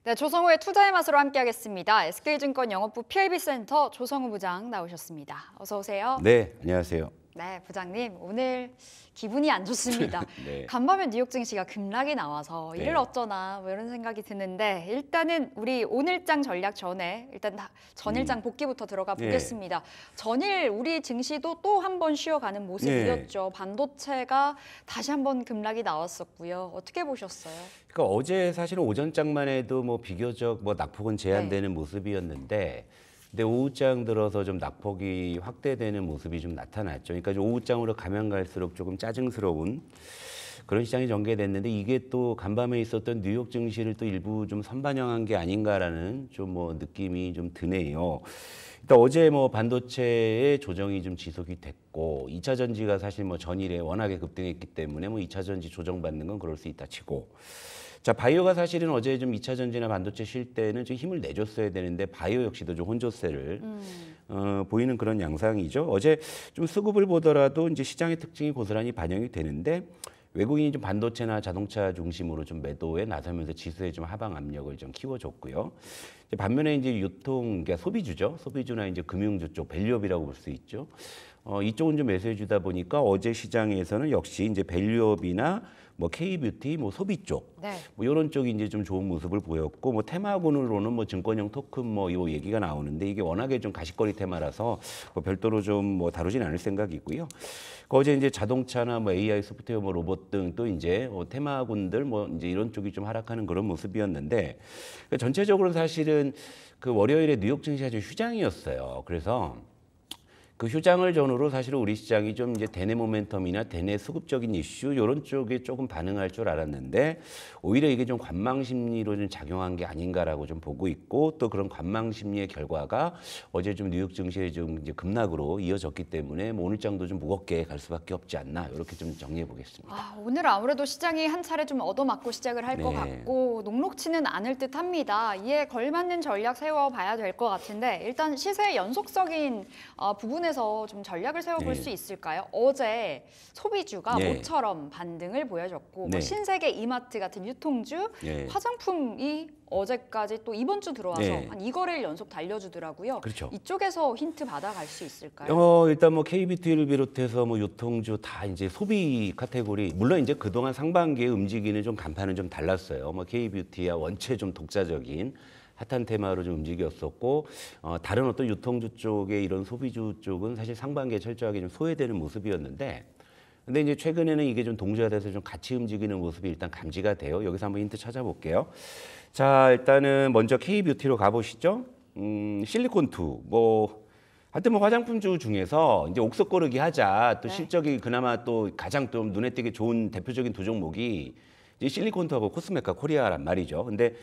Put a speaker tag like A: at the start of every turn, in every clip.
A: 네, 조성우의 투자의 맛으로 함께하겠습니다. SK증권 영업부 PIB센터 조성우 부장 나오셨습니다. 어서 오세요.
B: 네, 안녕하세요.
A: 네, 부장님 오늘 기분이 안 좋습니다.
B: 네.
A: 간밤에 뉴욕 증시가 급락이 나와서
B: 네.
A: 이를 어쩌나 뭐 이런 생각이 드는데 일단은 우리 오늘장 전략 전에 일단 전일장 복귀부터 들어가
B: 네.
A: 보겠습니다. 전일 우리 증시도 또 한 번 쉬어가는 모습이었죠. 반도체가 다시 한번 급락이 나왔었고요. 어떻게 보셨어요?
B: 그러니까 어제 사실은 오전장만 해도 뭐 비교적 뭐 낙폭은 제한되는 모습이었는데, 근데 오후장 들어서 좀 낙폭이 확대되는 모습이 좀 나타났죠. 그러니까 좀 오후장으로 가면 갈수록 조금 짜증스러운 그런 시장이 전개됐는데, 이게 또 간밤에 있었던 뉴욕 증시를 또 일부 좀 선반영한 게 아닌가라는 좀 뭐 느낌이 좀 드네요. 일단 어제 뭐 반도체의 조정이 좀 지속이 됐고, 2차 전지가 사실 뭐 전일에 워낙에 급등했기 때문에 뭐 2차 전지 조정받는 건 그럴 수 있다 치고, 자, 바이오가 사실은 어제 좀 2차 전지나 반도체 쉴 때는 좀 힘을 내줬어야 되는데, 바이오 역시도 좀 혼조세를 보이는 그런 양상이죠. 어제 좀 수급을 보더라도 이제 시장의 특징이 고스란히 반영이 되는데, 외국인이 좀 반도체나 자동차 중심으로 좀 매도에 나서면서 지수에 좀 하방 압력을 좀 키워줬고요. 이제 반면에 이제 유통, 그러니까 소비주죠. 소비주나 이제 금융주 쪽, 밸류업이라고 볼 수 있죠. 이쪽은 좀 매수해 주다 보니까 어제 시장에서는 역시 이제 밸류업이나 뭐 K뷰티, 뭐 소비 쪽, 뭐 이런 쪽이 이제 좀 좋은 모습을 보였고, 뭐 테마군으로는 뭐 증권형 토큰 뭐 이 얘기가 나오는데, 이게 워낙에 좀 가십거리 테마라서 뭐 별도로 좀 뭐 다루진 않을 생각이고요. 어제 이제 자동차나 뭐 AI 소프트웨어 뭐 로봇 등 또 이제 테마군들 뭐 이제 이런 쪽이 좀 하락하는 그런 모습이었는데, 그러니까 전체적으로 사실은 그 월요일에 뉴욕 증시가 좀 휴장이었어요. 그래서 그 휴장을 전후로 사실은 우리 시장이 좀 이제 대내 모멘텀이나 대내 수급적인 이슈 이런 쪽에 조금 반응할 줄 알았는데, 오히려 이게 좀 관망 심리로 좀 작용한 게 아닌가라고 좀 보고 있고, 또 그런 관망 심리의 결과가 어제 좀 뉴욕 증시의 좀 이제 급락으로 이어졌기 때문에 뭐 오늘장도 좀 무겁게 갈 수밖에 없지 않나, 이렇게 좀 정리해 보겠습니다.
A: 오늘 아무래도 시장이 한 차례 좀 얻어맞고 시작을 할 것 같고 녹록치는 않을 듯합니다. 이에 걸맞는 전략 세워봐야 될 것 같은데, 일단 시세의 연속적인 부분에서 좀 전략을 세워볼 수 있을까요? 어제 소비주가 모처럼 반등을 보여줬고, 뭐 신세계, 이마트 같은 유통주, 화장품이 어제까지 또 이번 주 들어와서 한 2거래일 연속 달려주더라고요.
B: 그렇죠.
A: 이쪽에서 힌트 받아갈 수 있을까요?
B: 일단 뭐 KBT를 비롯해서 뭐 유통주 다 이제 소비 카테고리, 물론 이제 그동안 상반기에 움직이는 좀 간판은 좀 달랐어요. 뭐 K뷰티야 원체 좀 독자적인 핫한 테마로 좀 움직였었고, 다른 어떤 유통주 쪽의 이런 소비주 쪽은 사실 상반기에 철저하게 좀 소외되는 모습이었는데, 근데 이제 최근에는 이게 좀 동조화돼서 좀 같이 움직이는 모습이 일단 감지가 돼요. 여기서 한번 힌트 찾아볼게요. 자, 일단은 먼저 K뷰티로 가보시죠. 실리콘투, 뭐 하여튼 뭐 화장품주 중에서 이제 옥석 고르기 하자, 또 실적이 그나마 또 가장 또 눈에 띄게 좋은 대표적인 두 종목이 이제 실리콘투하고 코스메카 코리아란 말이죠. 근데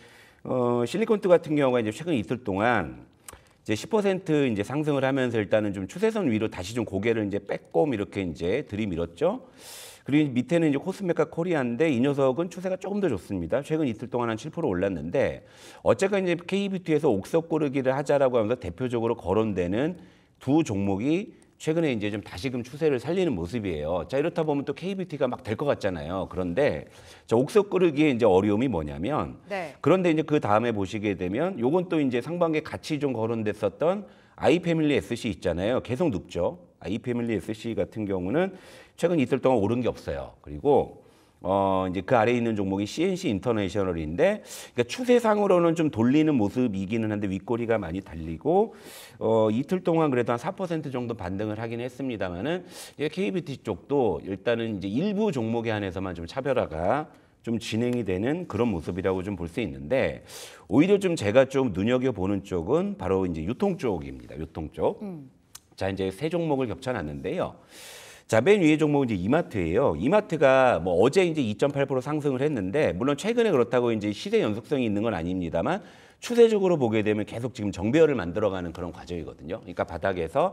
B: 실리콘투 같은 경우가 이제 최근 이틀 동안 이제 10% 이제 상승을 하면서 일단은 좀 추세선 위로 다시 좀 고개를 이제 빼꼼 이렇게 이제 들이밀었죠. 그리고 밑에는 이제 코스메카 코리아인데, 이 녀석은 추세가 조금 더 좋습니다. 최근 이틀 동안 한 7% 올랐는데, 어쨌건 이제 K뷰티에서 옥석 고르기를 하자라고 하면서 대표적으로 거론되는 두 종목이 최근에 이제 좀 다시금 추세를 살리는 모습이에요. 자, 이렇다 보면 또 K뷰티가 막 될 것 같잖아요. 그런데 자, 옥석 고르기의 이제 어려움이 뭐냐면, 그런데 이제 그 다음에 보시게 되면 요건 또 이제 상반기에 같이 좀 거론됐었던 아이패밀리 SC 있잖아요. 계속 눕죠. 아이패밀리 SC 같은 경우는 최근 이틀 동안 오른 게 없어요. 그리고 이제 그 아래에 있는 종목이 CNC 인터내셔널인데, 그러니까 추세상으로는 좀 돌리는 모습이기는 한데 윗꼬리가 많이 달리고, 이틀 동안 그래도 한 4% 정도 반등을 하긴 했습니다만은, KBT 쪽도 일단은 이제 일부 종목에 한해서만 좀 차별화가 좀 진행이 되는 그런 모습이라고 좀 볼 수 있는데, 오히려 좀 제가 좀 눈여겨보는 쪽은 바로 이제 유통 쪽입니다. 유통 쪽. 자, 이제 세 종목을 겹쳐놨는데요. 자, 맨 위에 종목은 이제 이마트예요. 이마트가 뭐 어제 이제 2.8% 상승을 했는데, 물론 최근에 그렇다고 이제 시세 연속성이 있는 건 아닙니다만, 추세적으로 보게 되면 계속 지금 정배열을 만들어가는 그런 과정이거든요. 그러니까 바닥에서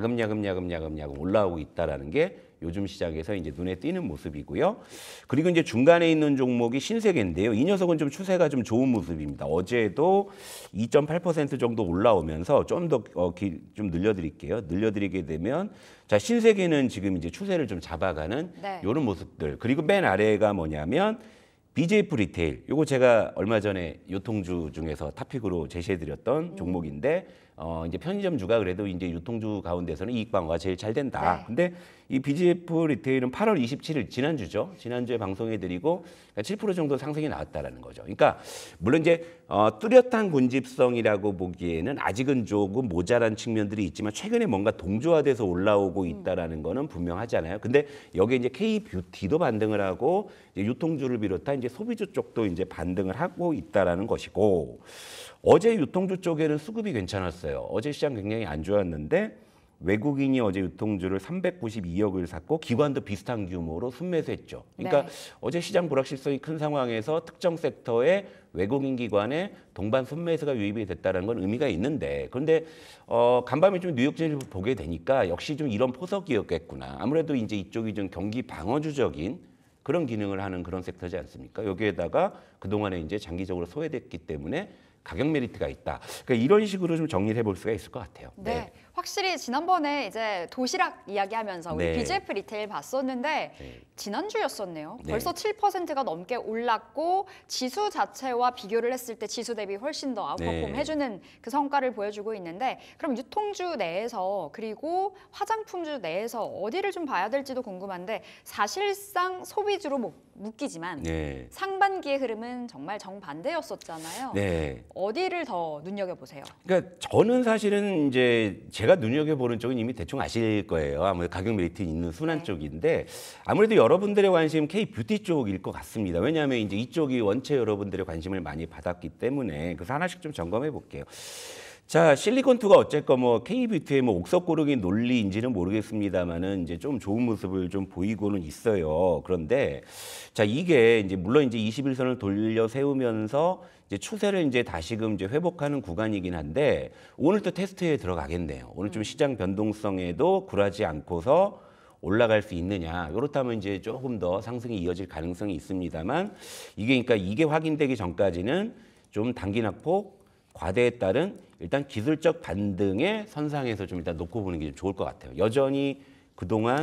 B: 야금야금 올라오고 있다라는 게 요즘 시장에서 이제 눈에 띄는 모습이고요. 그리고 이제 중간에 있는 종목이 신세계인데요. 이 녀석은 좀 추세가 좀 좋은 모습입니다. 어제도 2.8% 정도 올라오면서 좀 더 좀 늘려드릴게요. 늘려드리게 되면, 자, 신세계는 지금 이제 추세를 좀 잡아가는 이런 모습들. 그리고 맨 아래가 뭐냐면 BJF 리테일, 요거 제가 얼마 전에 유통주 중에서 토픽으로 제시해드렸던 종목인데, 이제 편의점주가 그래도 이제 유통주 가운데서는 이익 방어가 제일 잘 된다.
A: 네.
B: 근데 이 BJF 리테일은 8월 27일 지난주죠. 지난주에 방송해드리고 7% 정도 상승이 나왔다라는 거죠. 그러니까 물론 이제 뚜렷한 군집성이라고 보기에는 아직은 조금 모자란 측면들이 있지만 최근에 뭔가 동조화돼서 올라오고 있다라는 거는 분명하잖아요. 근데 여기에 이제 K뷰티도 반등을 하고 이제 유통주를 비롯한 이제 소비주 쪽도 이제 반등을 하고 있다라는 것이고, 어제 유통주 쪽에는 수급이 괜찮았어요. 어제 시장 굉장히 안 좋았는데 외국인이 어제 유통주를 392억을 샀고 기관도 비슷한 규모로 순매수했죠. 그러니까
A: 네.
B: 어제 시장 불확실성이 큰 상황에서 특정 섹터의 외국인 기관의 동반 순매수가 유입이 됐다는 건 의미가 있는데, 그런데 간밤에 좀 뉴욕지를 보게 되니까 역시 좀 이런 포석이었겠구나. 아무래도 이제 이쪽이 좀 경기 방어주적인 그런 기능을 하는 그런 섹터지 않습니까? 여기에다가 그동안에 이제 장기적으로 소외됐기 때문에 가격 메리트가 있다. 그러니까 이런 식으로 좀 정리를 해볼 수가 있을 것 같아요.
A: 네. 확실히 지난번에 이제 도시락 이야기하면서 우리
B: 네.
A: BJF 리테일 봤었는데
B: 네.
A: 지난주였었네요.
B: 네.
A: 벌써 7%가 넘게 올랐고 지수 자체와 비교를 했을 때 지수 대비 훨씬 더 아웃퍼폼
B: 네.
A: 해주는 그 성과를 보여주고 있는데, 그럼 유통주 내에서 그리고 화장품주 내에서 어디를 좀 봐야 될지도 궁금한데, 사실상 소비주로 묶이지만
B: 네.
A: 상반기의 흐름은 정말 정반대였었잖아요.
B: 네.
A: 어디를 더 눈여겨보세요?
B: 그러니까 저는 사실은 이제 제가 눈여겨보는 쪽은 이미 대충 아실 거예요. 아무래도 가격 메리트 있는 순환
A: 네.
B: 쪽인데, 아무래도 여러분들의 관심 K뷰티 쪽일 것 같습니다. 왜냐하면 이제 이쪽이 원체 여러분들의 관심을 많이 받았기 때문에. 그래서 하나씩 좀 점검해 볼게요. 자, 실리콘2가 어쨌건 뭐 K뷰티의 뭐 옥석 고르기 논리인지는 모르겠습니다만은 이제 좀 좋은 모습을 좀 보이고는 있어요. 그런데 자, 이게 이제 물론 이제 21선을 돌려 세우면서 이제 추세를 이제 다시금 이제 회복하는 구간이긴 한데, 오늘 또 테스트에 들어가겠네요. 오늘 좀 시장 변동성에도 굴하지 않고서 올라갈 수 있느냐. 그렇다면 이제 조금 더 상승이 이어질 가능성이 있습니다만, 이게 그러니까 이게 확인되기 전까지는 좀 단기 낙폭 과대에 따른 일단 기술적 반등의 선상에서 좀 일단 놓고 보는 게 좀 좋을 것 같아요. 여전히 그동안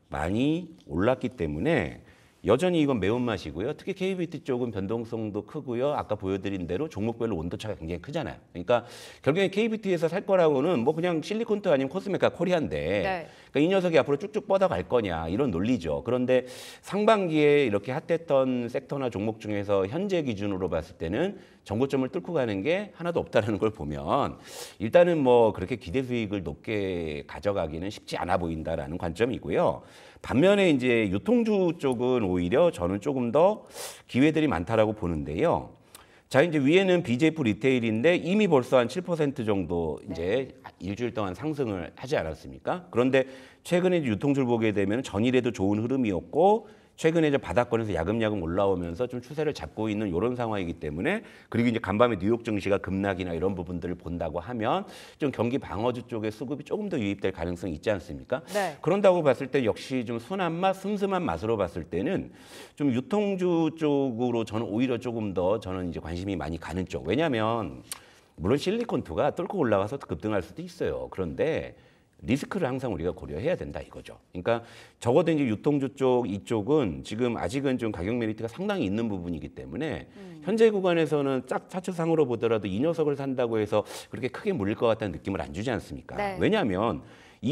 B: 많이 올랐기 때문에 여전히 이건 매운맛이고요. 특히 KBT 쪽은 변동성도 크고요. 아까 보여드린 대로 종목별로 온도차가 굉장히 크잖아요. 그러니까 결국엔 KBT에서 살 거라고는 뭐 그냥 실리콘트 아니면 코스메카 코리아인데,
A: 네.
B: 그러니까 이 녀석이 앞으로 쭉쭉 뻗어갈 거냐 이런 논리죠. 그런데 상반기에 이렇게 핫했던 섹터나 종목 중에서 현재 기준으로 봤을 때는 정고점을 뚫고 가는 게 하나도 없다는 걸 보면 일단은 뭐 그렇게 기대 수익을 높게 가져가기는 쉽지 않아 보인다라는 관점이고요. 반면에 이제 유통주 쪽은 오히려 저는 조금 더 기회들이 많다라고 보는데요. 자, 이제 위에는 BJF 리테일인데 이미 벌써 한 7% 정도 이제 일주일 동안 상승을 하지 않았습니까? 그런데 최근에 유통주를 보게 되면 전일에도 좋은 흐름이었고, 최근에 이제 바닥권에서 야금야금 올라오면서 좀 추세를 잡고 있는 이런 상황이기 때문에, 그리고 이제 간밤에 뉴욕 증시가 급락이나 이런 부분들을 본다고 하면 좀 경기 방어주 쪽에 수급이 조금 더 유입될 가능성이 있지 않습니까?
A: 네.
B: 그런다고 봤을 때 역시 좀 순한 맛, 슴슴한 맛으로 봤을 때는 좀 유통주 쪽으로 저는 오히려 조금 더 저는 이제 관심이 많이 가는 쪽. 왜냐하면 물론 실리콘투가 뚫고 올라가서 급등할 수도 있어요. 그런데 리스크를 항상 우리가 고려해야 된다 이거죠. 그러니까 적어도 이제 유통주 쪽 이쪽은 지금 아직은 좀 가격 메리트가 상당히 있는 부분이기 때문에 현재 구간에서는 짝 차트상으로 보더라도 이 녀석을 산다고 해서 그렇게 크게 물릴 것 같다는 느낌을 안 주지 않습니까?
A: 네.
B: 왜냐하면 이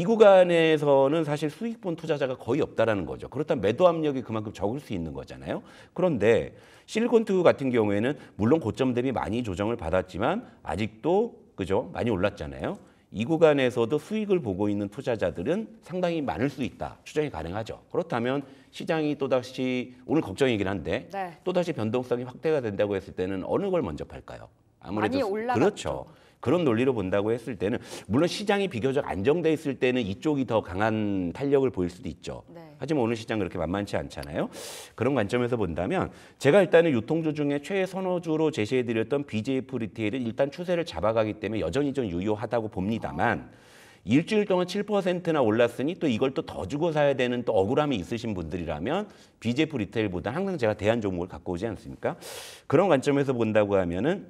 B: 구간에서는 사실 수익본 투자자가 거의 없다라는 거죠. 그렇다면 매도 압력이 그만큼 적을 수 있는 거잖아요. 그런데 실리콘투 같은 경우에는 물론 고점 대비 많이 조정을 받았지만 아직도 그죠? 많이 올랐잖아요. 이 구간에서도 수익을 보고 있는 투자자들은 상당히 많을 수 있다. 추정이 가능하죠. 그렇다면 시장이 또다시 오늘 걱정이긴 한데
A: 네.
B: 또다시 변동성이 확대가 된다고 했을 때는 어느 걸 먼저 팔까요?
A: 많이 올라갔죠.
B: 그렇죠. 그런 논리로 본다고 했을 때는 물론 시장이 비교적 안정돼 있을 때는 이쪽이 더 강한 탄력을 보일 수도 있죠.
A: 네.
B: 하지만 오늘 시장 그렇게 만만치 않잖아요. 그런 관점에서 본다면 제가 일단은 유통주 중에 최선호주로 제시해드렸던 BJF 리테일은 일단 추세를 잡아가기 때문에 여전히 좀 유효하다고 봅니다만 일주일 동안 7%나 올랐으니 또 이걸 또 더 주고 사야 되는 또 억울함이 있으신 분들이라면 BJF 리테일보다 항상 제가 대안 종목을 갖고 오지 않습니까? 그런 관점에서 본다고 하면은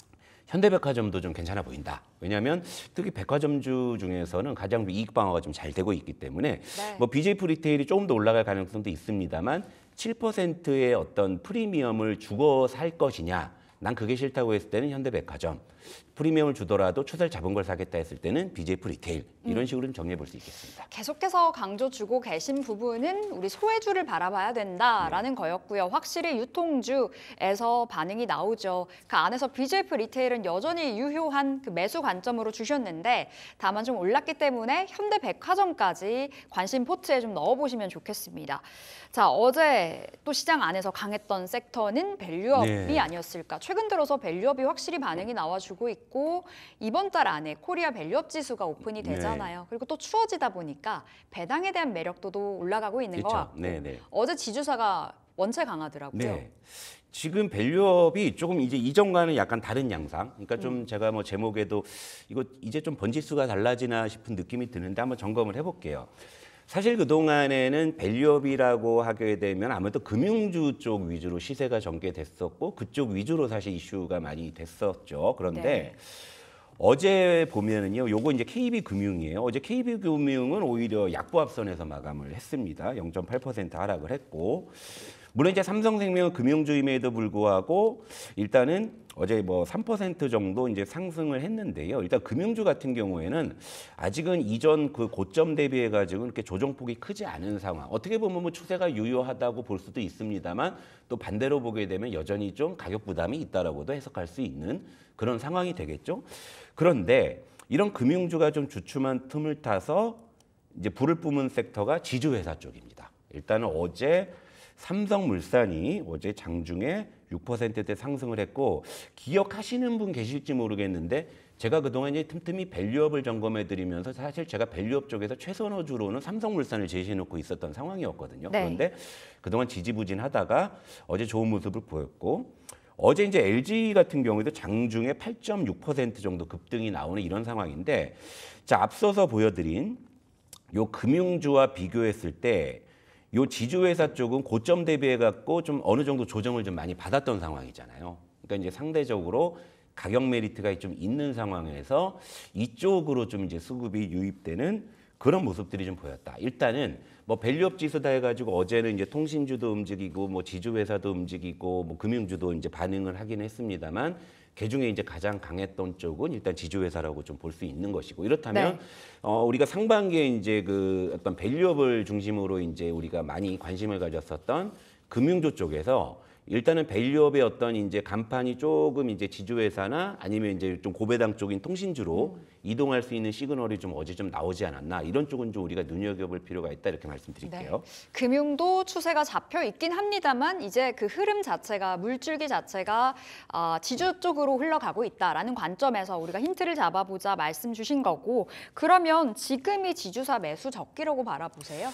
B: 현대백화점도 좀 괜찮아 보인다. 왜냐하면 특히 백화점주 중에서는 가장 이익 방어가 좀 잘 되고 있기 때문에
A: 네.
B: 뭐 BJF 리테일이 조금 더 올라갈 가능성도 있습니다만 7%의 어떤 프리미엄을 주고 살 것이냐. 난 그게 싫다고 했을 때는 현대백화점, 프리미엄을 주더라도 추세를 잡은 걸 사겠다 했을 때는 BJF 리테일, 이런 식으로 좀 정리해 볼 수 있겠습니다.
A: 계속해서 강조 주고 계신 부분은 우리 소외주를 바라봐야 된다라는 거였고요. 확실히 유통주에서 반응이 나오죠. 그 안에서 BJF 리테일은 여전히 유효한 그 매수 관점으로 주셨는데 다만 좀 올랐기 때문에 현대백화점까지 관심 포트에 좀 넣어보시면 좋겠습니다. 자, 어제 또 시장 안에서 강했던 섹터는 밸류업이
B: 네.
A: 아니었을까. 최근 들어서 밸류업이 확실히 반응이 나와주고 있고 이번 달 안에 코리아 밸류업 지수가 오픈이 되잖아요. 그리고 또 추워지다 보니까 배당에 대한 매력도도 올라가고 있는 것
B: 그렇죠.
A: 같고
B: 네네.
A: 어제 지주사가 원체 강하더라고요.
B: 네. 지금 밸류업이 조금 이제 이전과는 약간 다른 양상. 그러니까 좀 제가 뭐 제목에도 이거 이제 좀 번지수가 달라지나 싶은 느낌이 드는데 한번 점검을 해볼게요. 사실 그동안에는 밸류업이라고 하게 되면 아무래도 금융주 쪽 위주로 시세가 전개됐었고 그쪽 위주로 사실 이슈가 많이 됐었죠. 그런데
A: 네.
B: 어제 보면은요, 요거 이제 KB금융이에요. 어제 KB금융은 오히려 약보합선에서 마감을 했습니다. 0.8% 하락을 했고, 물론 이제 삼성생명은 금융주임에도 불구하고 일단은 어제 뭐 3% 정도 이제 상승을 했는데요. 일단 금융주 같은 경우에는 아직은 이전 그 고점 대비해 가지고 이렇게 조정폭이 크지 않은 상황. 어떻게 보면 뭐 추세가 유효하다고 볼 수도 있습니다만 또 반대로 보게 되면 여전히 좀 가격 부담이 있다라고도 해석할 수 있는 그런 상황이 되겠죠. 그런데 이런 금융주가 좀 주춤한 틈을 타서 이제 불을 뿜은 섹터가 지주회사 쪽입니다. 일단은 어제 삼성물산이 어제 장중에 6%대 상승을 했고 기억하시는 분 계실지 모르겠는데 제가 그동안 이제 틈틈이 밸류업을 점검해 드리면서 사실 제가 밸류업 쪽에서 최선호주로는 삼성물산을 제시해 놓고 있었던 상황이었거든요.
A: 네.
B: 그런데 그동안 지지부진하다가 어제 좋은 모습을 보였고 어제 이제 LG 같은 경우에도 장중에 8.6% 정도 급등이 나오는 이런 상황인데 자, 앞서서 보여드린 요 금융주와 비교했을 때 요 지주회사 쪽은 고점 대비해 갖고 좀 어느 정도 조정을 좀 많이 받았던 상황이잖아요. 그러니까 이제 상대적으로 가격 메리트가 좀 있는 상황에서 이쪽으로 좀 이제 수급이 유입되는 그런 모습들이 좀 보였다. 일단은 뭐 밸류업 지수다 해가지고 어제는 이제 통신주도 움직이고 뭐 지주회사도 움직이고 뭐 금융주도 이제 반응을 하긴 했습니다만 그 중에 이제 가장 강했던 쪽은 일단 지주회사라고 좀 볼 수 있는 것이고 이렇다면
A: 네.
B: 우리가 상반기에 이제 그 어떤 밸류업을 중심으로 이제 우리가 많이 관심을 가졌었던 금융주 쪽에서 일단은 밸류업의 어떤 이제 간판이 조금 이제 지주회사나 아니면 이제 좀 고배당 쪽인 통신주로 이동할 수 있는 시그널이 좀 어제 좀 나오지 않았나 이런 쪽은 좀 우리가 눈여겨볼 필요가 있다 이렇게 말씀드릴게요.
A: 금융도 추세가 잡혀 있긴 합니다만 이제 그 흐름 자체가 물줄기 자체가 지주 쪽으로 흘러가고 있다라는 관점에서 우리가 힌트를 잡아보자 말씀 주신 거고 그러면 지금이 지주사 매수 적기라고 바라보세요?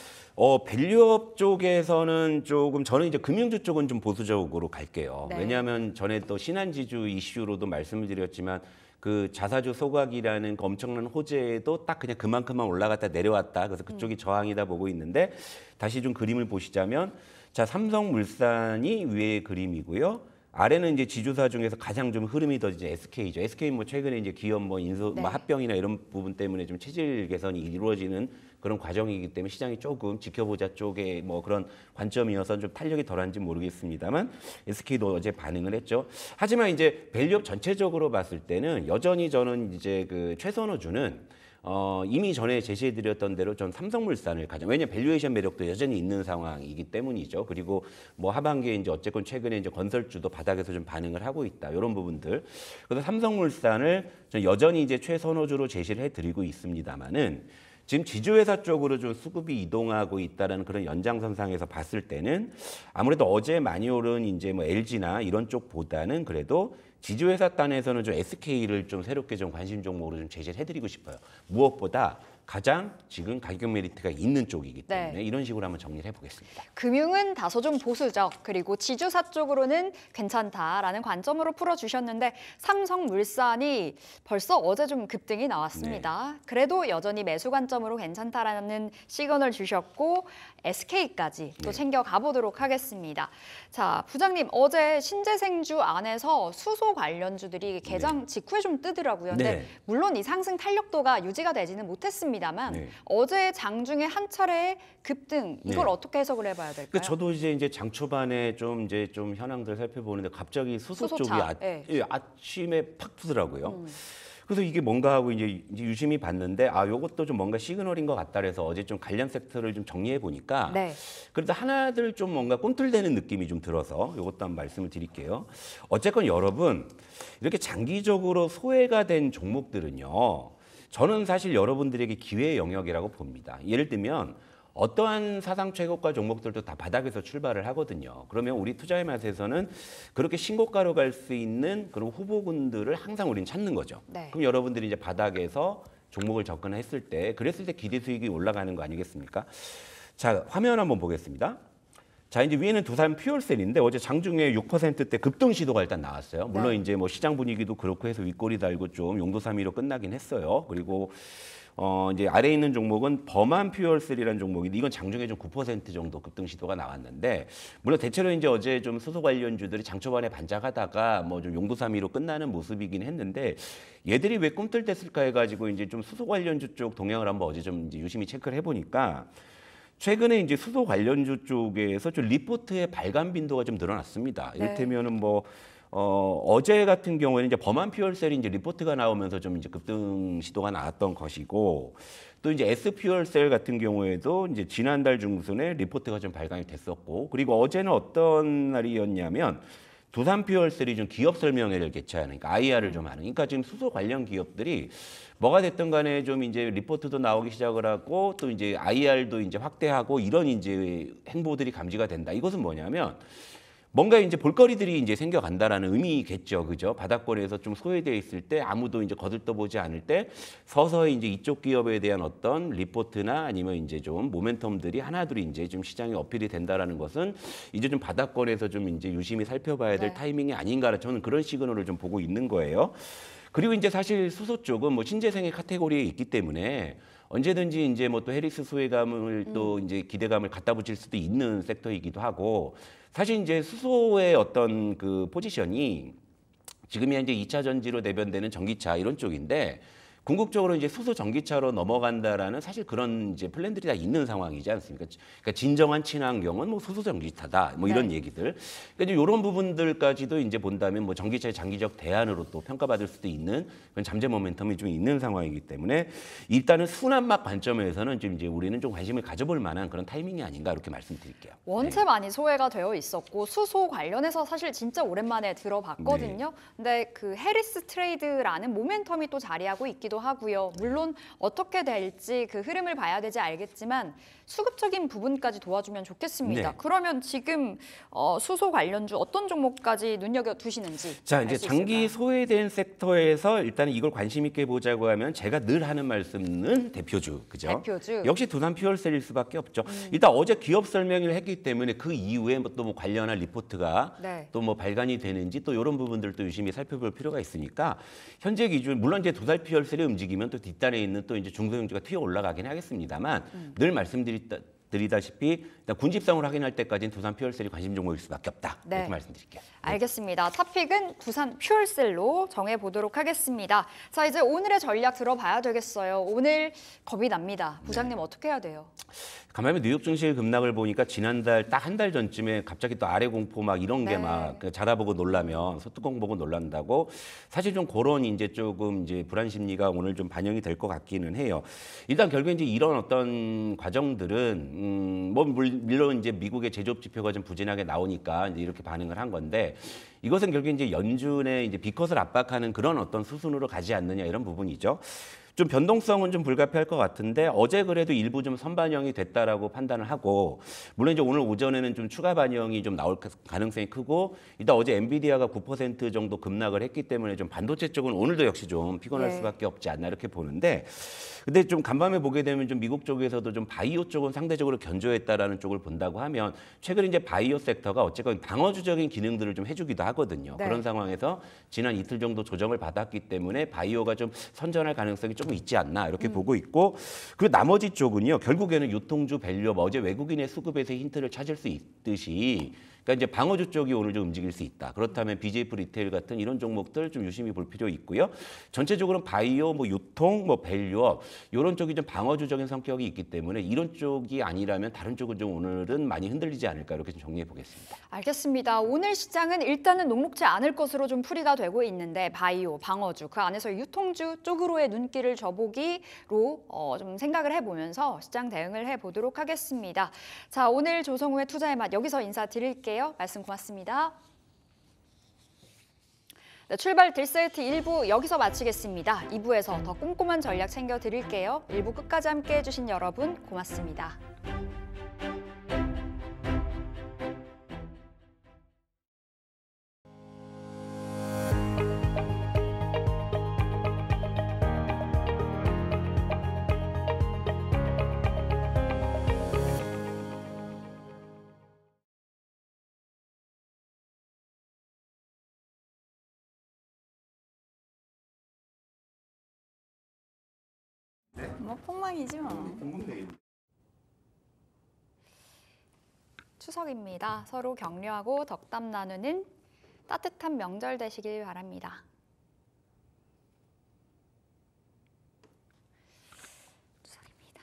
B: 밸류업 쪽에서는 조금 저는 이제 금융주 쪽은 좀 보수적으로 갈게요.
A: 네.
B: 왜냐하면 전에 또 신한지주 이슈로도 말씀을 드렸지만 그 자사주 소각이라는 그 엄청난 호재도 딱 그냥 그만큼만 올라갔다 내려왔다. 그래서 그쪽이 저항이다 보고 있는데 다시 좀 그림을 보시자면 자 삼성물산이 위의 그림이고요. 아래는 이제 지주사 중에서 가장 좀 흐름이 더 이제 SK죠. SK 뭐 최근에 이제 기업 뭐 인수
A: 네.
B: 뭐 합병이나 이런 부분 때문에 좀 체질 개선이 이루어지는 그런 과정이기 때문에 시장이 조금 지켜보자 쪽에 뭐 그런 관점이어서 좀 탄력이 덜한지 모르겠습니다만 SK도 어제 반응을 했죠. 하지만 이제 밸류업 전체적으로 봤을 때는 여전히 저는 이제 그 최선호주는 이미 전에 제시해드렸던 대로 전 삼성물산을 가장 왜냐 밸류에이션 매력도 여전히 있는 상황이기 때문이죠. 그리고 뭐 하반기에 이제 어쨌건 최근에 이제 건설주도 바닥에서 좀 반응을 하고 있다 이런 부분들. 그래서 삼성물산을 전 여전히 이제 최선호주로 제시를 해드리고 있습니다만은. 지금 지주회사 쪽으로 좀 수급이 이동하고 있다는 그런 연장선상에서 봤을 때는 아무래도 어제 많이 오른 이제 뭐 LG나 이런 쪽보다는 그래도 지주회사 단에서는 좀 SK를 좀 새롭게 좀 관심 종목으로 좀 제시를 해드리고 싶어요. 무엇보다 가장 지금 가격 메리트가 있는 쪽이기 때문에
A: 네.
B: 이런 식으로 한번 정리를 해보겠습니다.
A: 금융은 다소 좀 보수적 그리고 지주사 쪽으로는 괜찮다라는 관점으로 풀어주셨는데 삼성물산이 벌써 어제 좀 급등이 나왔습니다. 그래도 여전히 매수 관점으로 괜찮다라는 시그널 주셨고 SK까지 또 챙겨 가보도록 하겠습니다. 자, 부장님 어제 신재생주 안에서 수소 관련주들이 개장 직후에 좀 뜨더라고요. 근데
B: 네.
A: 물론 이 상승 탄력도가 유지가 되지는 못했습니다. 있습니다만
B: 네.
A: 어제 장중에 한 차례 급등 이걸
B: 네.
A: 어떻게 해석을 해봐야 될까요?
B: 그 저도 이제 장 초반에 좀 현황들 살펴보는데 갑자기 수소 쪽이
A: 수소차, 예.
B: 아침에 팍 뜨더라고요. 그래서 이게 뭔가 하고 이제 유심히 봤는데 요것도 좀 뭔가 시그널인 것 같다 그래서 어제 좀 관련 섹터를 좀 정리해 보니까
A: 네.
B: 그래도 하나들 좀 뭔가 꿈틀대는 느낌이 좀 들어서 이것도 한번 말씀을 드릴게요. 어쨌건 여러분 이렇게 장기적으로 소외가 된 종목들은요. 저는 사실 여러분들에게 기회의 영역이라고 봅니다. 예를 들면 어떠한 사상 최고가 종목들도 다 바닥에서 출발을 하거든요. 그러면 우리 투자의 맛에서는 그렇게 신고가로 갈 수 있는 그런 후보군들을 항상 우리는 찾는 거죠.
A: 네.
B: 그럼 여러분들이 이제 바닥에서 종목을 접근했을 때 그랬을 때 기대 수익이 올라가는 거 아니겠습니까? 자, 화면 한번 보겠습니다. 자, 이제 위에는 두산 퓨얼셀인데 어제 장중에 6%대 급등 시도가 일단 나왔어요. 물론
A: 네.
B: 이제 뭐 시장 분위기도 그렇고 해서 윗꼬리 달고 좀 용도사미로 끝나긴 했어요. 그리고 이제 아래에 있는 종목은 범한 퓨얼셀이라는 종목인데 이건 장중에 좀 9% 정도 급등 시도가 나왔는데 물론 대체로 이제 어제 좀 수소 관련주들이 장 초반에 반짝하다가 뭐 좀 용도사미로 끝나는 모습이긴 했는데 얘들이 왜 꿈틀댔을까 해가지고 이제 좀 수소 관련주 쪽 동향을 한번 어제 좀 이제 유심히 체크를 해보니까 최근에 이제 수소 관련주 쪽에서 좀 리포트의 발간 빈도가 좀 늘어났습니다.
A: 네.
B: 이를테면은 뭐 어제 같은 경우에는 이제 범한 퓨얼셀이 이제 리포트가 나오면서 좀 이제 급등 시도가 나왔던 것이고 또 이제 S 퓨얼셀 같은 경우에도 이제 지난달 중순에 리포트가 좀 발간이 됐었고 그리고 어제는 어떤 날이었냐면 두산 퓨얼셀이 좀 기업 설명회를 개최하는 그러니까 IR을 좀 하는 그러니까 지금 수소 관련 기업들이 뭐가 됐든 간에 좀 이제 리포트도 나오기 시작을 하고 또 이제 IR도 이제 확대하고 이런 이제 행보들이 감지가 된다. 이것은 뭐냐면 뭔가 이제 볼거리들이 이제 생겨간다라는 의미겠죠, 그죠? 바닥권에서 좀 소외되어 있을 때 아무도 이제 거들떠보지 않을 때 서서히 이제 이쪽 기업에 대한 어떤 리포트나 아니면 이제 좀 모멘텀들이 하나둘 이제 좀 시장에 어필이 된다라는 것은 이제 좀 바닥권에서 좀 이제 유심히 살펴봐야 될
A: 네.
B: 타이밍이 아닌가 저는 그런 시그널을 좀 보고 있는 거예요. 그리고 이제 사실 수소 쪽은 뭐 신재생의 카테고리에 있기 때문에 언제든지 이제 뭐 또 해리스 소외감을 또 이제 기대감을 갖다 붙일 수도 있는 섹터이기도 하고 사실 이제 수소의 어떤 그 포지션이 지금이 이제 2차 전지로 대변되는 전기차 이런 쪽인데 궁극적으로 이제 수소 전기차로 넘어간다라는 사실 그런 이제 플랜들이 다 있는 상황이지 않습니까? 그러니까 진정한 친환경은 뭐 수소 전기차다 뭐 이런
A: 네.
B: 얘기들. 그러니까 이제 이런 부분들까지도 이제 본다면 뭐 전기차의 장기적 대안으로 또 평가받을 수도 있는 그런 잠재 모멘텀이 좀 있는 상황이기 때문에 일단은 순환막 관점에서는 좀 이제 우리는 좀 관심을 가져볼 만한 그런 타이밍이 아닌가 이렇게 말씀드릴게요.
A: 원체 많이 소외가 되어 있었고 수소 관련해서 사실 진짜 오랜만에 들어봤거든요. 근데 그 해리스 트레이드라는 모멘텀이 또 자리하고 있기도 하고요. 물론 어떻게 될지 그 흐름을 봐야 되지 알겠지만 수급적인 부분까지 도와주면 좋겠습니다.
B: 네.
A: 그러면 지금 수소 관련주 어떤 종목까지 눈여겨두시는지
B: 자,
A: 알
B: 이제
A: 수
B: 장기
A: 있을까요?
B: 소외된 섹터에서 일단 이걸 관심 있게 보자고 하면 제가 늘 하는 말씀은 대표주, 그죠?
A: 대표주.
B: 역시 두산 퓨얼셀일 수밖에 없죠. 일단 어제 기업 설명을 했기 때문에 그 이후에 또 뭐 관련한 리포트가
A: 네.
B: 또 뭐 발간이 되는지 또 이런 부분들도 유심히 살펴볼 필요가 있으니까 현재 기준 물론 이제 두산 퓨얼셀이 움직이면 또 뒷단에 있는 또 이제 중소형주가 튀어 올라가긴 하겠습니다만 늘 말씀드리다시피 일단 군집성을 확인할 때까지는 두산 퓨얼셀이 관심 종목일 수밖에 없다.
A: 네.
B: 이렇게 말씀드릴게요.
A: 알겠습니다. 탑픽은 두산 퓨얼셀로 정해보도록 하겠습니다. 자, 이제 오늘의 전략 들어봐야 되겠어요. 오늘 겁이 납니다. 부장님 어떻게 해야 돼요?
B: 가만히 뉴욕 증시 급락을 보니까 지난달 딱 한 달 전쯤에 갑자기 또 아래 공포 막 이런 게
A: 네.
B: 막 자라보고 놀라면 소뚜껑 보고 놀란다고 사실 좀 그런 이제 조금 이제 불안 심리가 오늘 좀 반영이 될 것 같기는 해요. 일단 결국에 이제 이런 어떤 과정들은 뭐 물론 이제 미국의 제조업 지표가 좀 부진하게 나오니까 이제 이렇게 반응을 한 건데 이것은 결국에 이제 연준의 이제 비컷을 압박하는 그런 어떤 수순으로 가지 않느냐 이런 부분이죠. 좀 변동성은 좀 불가피할 것 같은데 어제 그래도 일부 좀 선반영이 됐다라고 판단을 하고 물론 이제 오늘 오전에는 좀 추가 반영이 좀 나올 가능성이 크고 일단 어제 엔비디아가 9% 정도 급락을 했기 때문에 좀 반도체 쪽은 오늘도 역시 좀 피곤할
A: 네.
B: 수밖에 없지 않나 이렇게 보는데 근데 좀 간밤에 보게 되면 좀 미국 쪽에서도 좀 바이오 쪽은 상대적으로 견조했다라는 쪽을 본다고 하면 최근 이제 바이오 섹터가 어쨌건 방어주적인 기능들을 좀 해주기도 하거든요.
A: 네.
B: 그런 상황에서 지난 이틀 정도 조정을 받았기 때문에 바이오가 좀 선전할 가능성이 조금 있지 않나 이렇게 보고 있고 그리고 나머지 쪽은요 결국에는 유통주 밸류업 어제 외국인의 수급에서 힌트를 찾을 수 있듯이 그러니까 이제 방어주 쪽이 오늘 좀 움직일 수 있다. 그렇다면 BJF 리테일 같은 이런 종목들 좀 유심히 볼 필요 있고요. 전체적으로는 바이오, 뭐 유통, 뭐 밸류업 이런 쪽이 좀 방어주적인 성격이 있기 때문에 이런 쪽이 아니라면 다른 쪽은 좀 오늘은 많이 흔들리지 않을까 이렇게 좀 정리해 보겠습니다.
A: 알겠습니다. 오늘 시장은 일단은 녹록지 않을 것으로 좀 풀이가 되고 있는데 바이오, 방어주, 그 안에서 유통주 쪽으로의 눈길을 줘보기로 좀 생각을 해보면서 시장 대응을 해보도록 하겠습니다. 자, 오늘 조성우의 투자의 맛 여기서 인사드릴게요. 말씀 고맙습니다. 네, 출발 딜세트 1부 여기서 마치겠습니다. 2부에서 더 꼼꼼한 전략 챙겨드릴게요. 1부 끝까지 함께해 주신 여러분 고맙습니다. 뭐 폭망이지 뭐. 추석입니다. 서로 격려하고 덕담 나누는 따뜻한 명절 되시길 바랍니다. 추석입니다.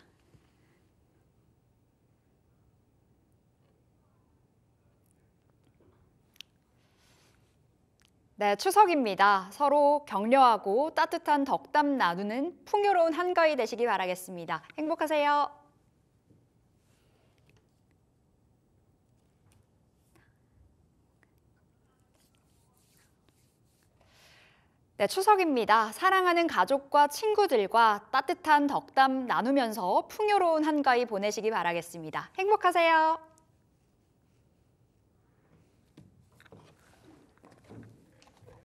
A: 네, 추석입니다. 서로 격려하고 따뜻한 덕담 나누는 풍요로운 한가위 되시기 바라겠습니다. 행복하세요. 네, 추석입니다. 사랑하는 가족과 친구들과 따뜻한 덕담 나누면서 풍요로운 한가위 보내시기 바라겠습니다. 행복하세요.